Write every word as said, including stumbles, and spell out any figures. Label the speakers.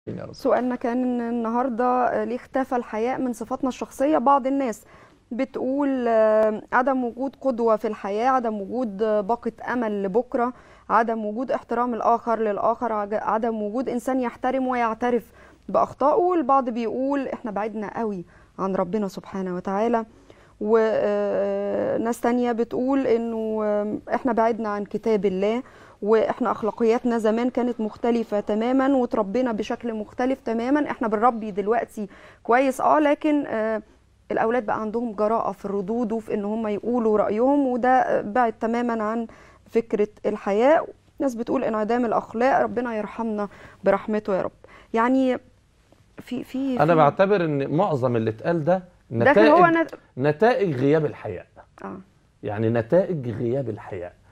Speaker 1: سؤالنا كان النهارده ليه اختفى الحياء من صفاتنا الشخصية؟ بعض الناس بتقول آه، عدم وجود قدوة في الحياة، عدم وجود آه، باقة أمل لبكرة، عدم وجود احترام الآخر للآخر، عج- عدم وجود إنسان يحترم ويعترف بأخطائه. البعض بيقول احنا بعدنا قوي عن ربنا سبحانه وتعالى، وناس تانية بتقول انه آه، احنا بعدنا عن كتاب الله، واحنا اخلاقياتنا زمان كانت مختلفة تماما وتربينا بشكل مختلف تماما. احنا بنربي دلوقتي كويس اه لكن آه الاولاد بقى عندهم جراءة في الردود وفي ان هم يقولوا رأيهم، وده آه، بعد تماما عن فكرة الحياء. ناس بتقول انعدام الاخلاق، ربنا يرحمنا برحمته يا رب. يعني في في
Speaker 2: انا
Speaker 1: في
Speaker 2: بعتبر ان معظم اللي اتقال ده
Speaker 1: ده كان هو
Speaker 2: نتائج
Speaker 1: أنا
Speaker 2: نتائج غياب الحياء.
Speaker 1: اه
Speaker 2: يعني نتائج غياب الحياء.